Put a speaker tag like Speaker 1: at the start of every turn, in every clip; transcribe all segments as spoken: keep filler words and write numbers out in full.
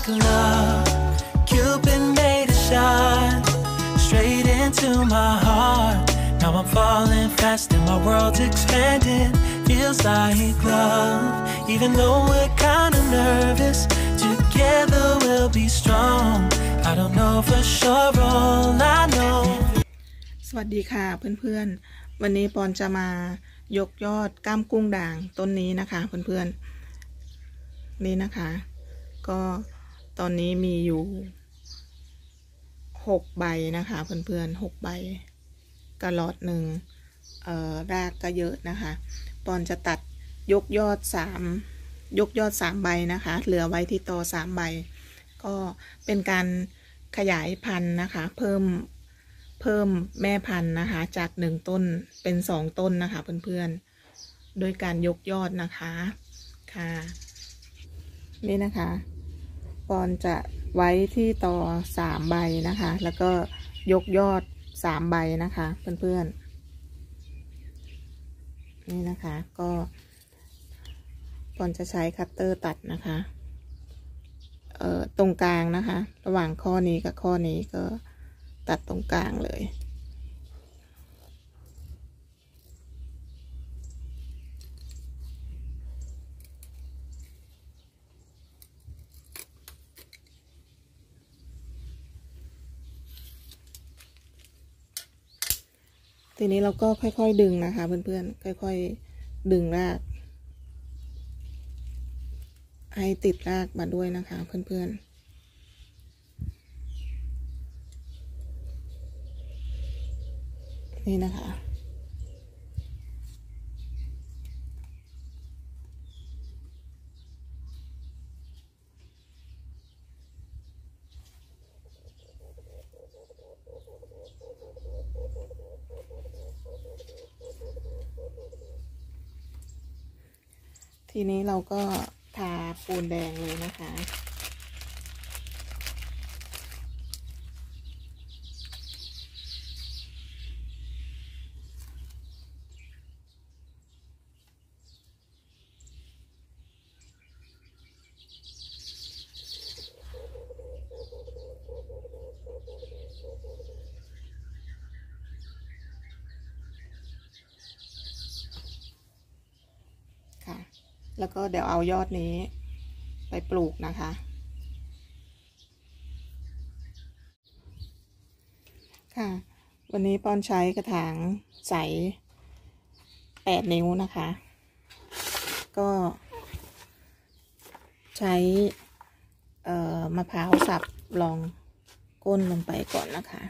Speaker 1: like love. Cupid made a shot straight into my heart. Now I'm falling fast and my world's expanding. Feels like love, even though we're kinda nervous. Together we'll be strong. I don't know for sure, all I know.
Speaker 2: สวัสดีค่ะเพื่อนๆวันนี้ปอนจะมายกยอดก้ามกุ้งด่างต้นนี้นะคะเพื่อนๆนี่นะคะก็ตอนนี้มีอยู่หกใบนะคะเพื่อนๆหกใบกระหลอดหนึ่งเอ่อรากก็เยอะนะคะปอนจะตัดยกยอดสามยกยอดสามใบนะคะเหลือไว้ที่ตอสามใบก็เป็นการขยายพันธุ์นะคะเพิ่มเพิ่มแม่พันธุ์นะคะจากหนึ่งต้นเป็นสองต้นนะคะเพื่อนๆโดยการยกยอดนะคะค่ะนี่นะคะปอนจะไว้ที่ตอสามใบนะคะแล้วก็ยกยอดสามใบนะคะเพื่อนๆนี่นะคะก็ปอนจะใช้คัตเตอร์ตัดนะคะเอ่อตรงกลางนะคะระหว่างข้อนี้กับข้อนี้ก็ตัดตรงกลางเลยทีนี้เราก็ค่อยๆดึงนะคะเพื่อนๆค่อยๆดึงรากให้ติดรากมาด้วยนะคะเพื่อนๆนี่นะคะทีนี้เราก็ทาปูนแดงเลยนะคะค่ะแล้วก็เดี๋ยวเอายอดนี้ไปปลูกนะคะค่ะวันนี้ปอนใช้กระถางใสแปดนิ้วนะคะก็ใช้เอ่อมะพร้าวสับรองก้นลงไปก่อนนะคะ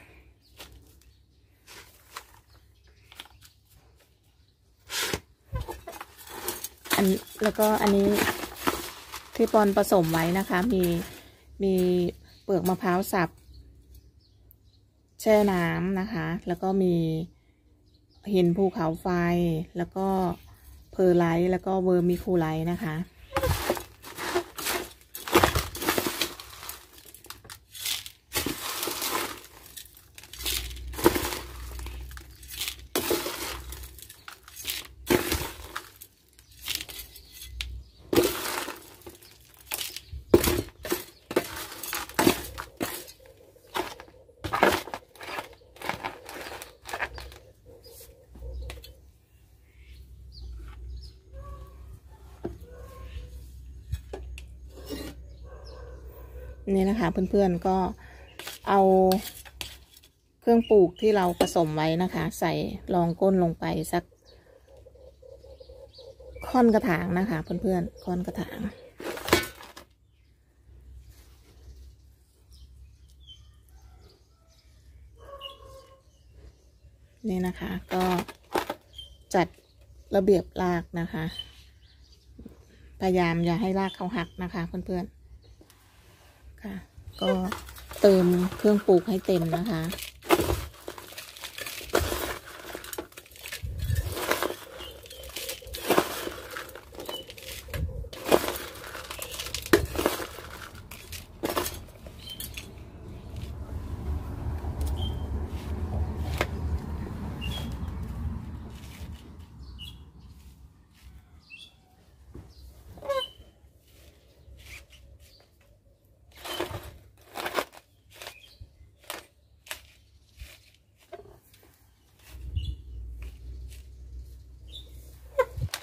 Speaker 2: อันแล้วก็อันนี้ที่ปอนผสมไว้นะคะมีมีเปลือกมะพร้าวสับแช่น้ำนะคะแล้วก็มีหินภูเขาไฟแล้วก็เพอร์ไลท์แล้วก็เวอร์มิคูไลท์นะคะนี่นะคะเพื่อนๆก็เอาเครื่องปลูกที่เราผสมไว้นะคะใส่รองก้นลงไปสักค่อนกระถางนะคะเพื่อนๆค่อนกระถางนี่นะคะก็จัดระเบียบรากนะคะพยายามอย่าให้รากเขาหักนะคะเพื่อนๆค่ะก็เติมเครื่องปลูกให้เต็มนะคะ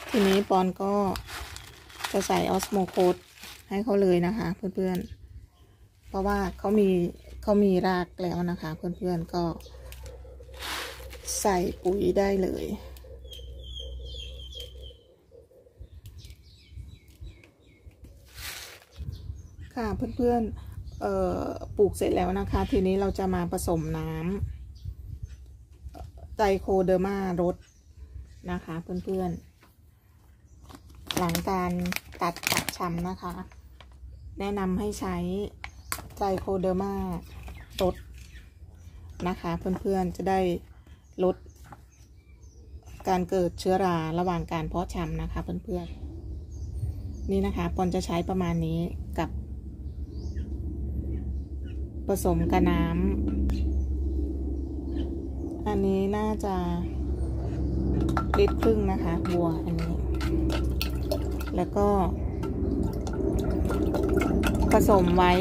Speaker 2: ทีนี้ปอนก็จะใส่ออสโมโคดให้เขาเลยนะคะเพื่อนๆเพราะว่าเขามีเขามีรากแล้วนะคะเพื่อนๆก็ใส่ปุ๋ยได้เลยค่ะเพื่อนๆเอ่อปลูกเสร็จแล้วนะคะทีนี้เราจะมาผสมน้ำไตรโคเดอร์มารดนะคะเพื่อนๆหลังการตัดผักชำนะคะแนะนำให้ใช้ไตรโคเดอร์มารดนะคะเพื่อนๆจะได้ลดการเกิดเชื้อราระหว่างการเพาะชำนะคะเพื่อนๆนี่นะคะปอนจะใช้ประมาณนี้กับผสมกับน้ำอันนี้น่าจะลิตรครึ่งนะคะบัวอันนี้แล้วก็ผสมไว้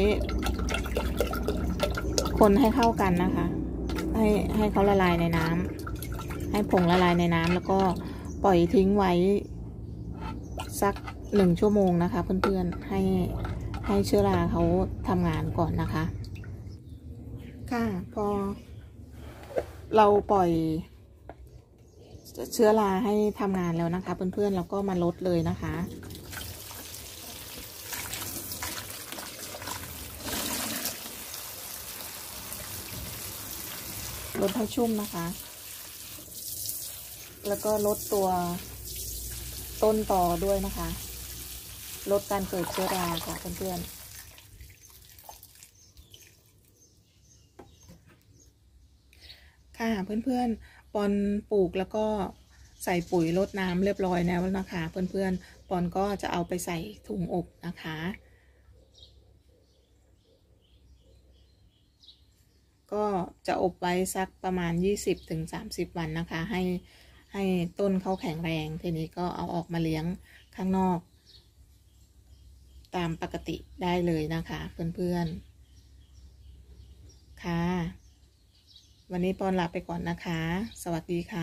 Speaker 2: คนให้เข้ากันนะคะให้ให้เขาละลายในน้ำให้ผงละลายในน้ำแล้วก็ปล่อยทิ้งไว้สักหนึ่งชั่วโมงนะคะเพื่อนๆให้ให้เชื้อราเขาทำงานก่อนนะคะค่ะพอเราปล่อยเชื้อราให้ทำงานแล้วนะคะเพื่อนๆเราก็มาลดเลยนะคะลดให้ชุ่มนะคะแล้วก็ลดตัวต้นตอด้วยนะคะลดการเกิดเชื้อราค่ะเพื่อนๆค่ะเพื่อนๆปอนปลูกแล้วก็ใส่ปุ๋ยรดน้ำเรียบร้อยแล้วนะคะเพื่อนๆปอนก็จะเอาไปใส่ถุงอบนะคะก็จะอบไว้สักประมาณ ยี่สิบถึงสามสิบ วันนะคะให้ให้ต้นเขาแข็งแรงทีนี้ก็เอาออกมาเลี้ยงข้างนอกตามปกติได้เลยนะคะเพื่อนๆค่ะวันนี้ปอนลาไปก่อนนะคะสวัสดีค่ะ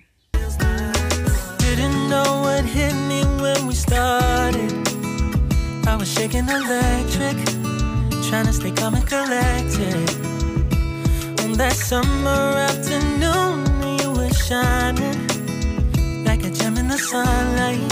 Speaker 1: Didn't know what hit me when we started. I was shaking electric, trying to stay calm and collected. On that summer afternoon, you were shining like a gem in the sunlight.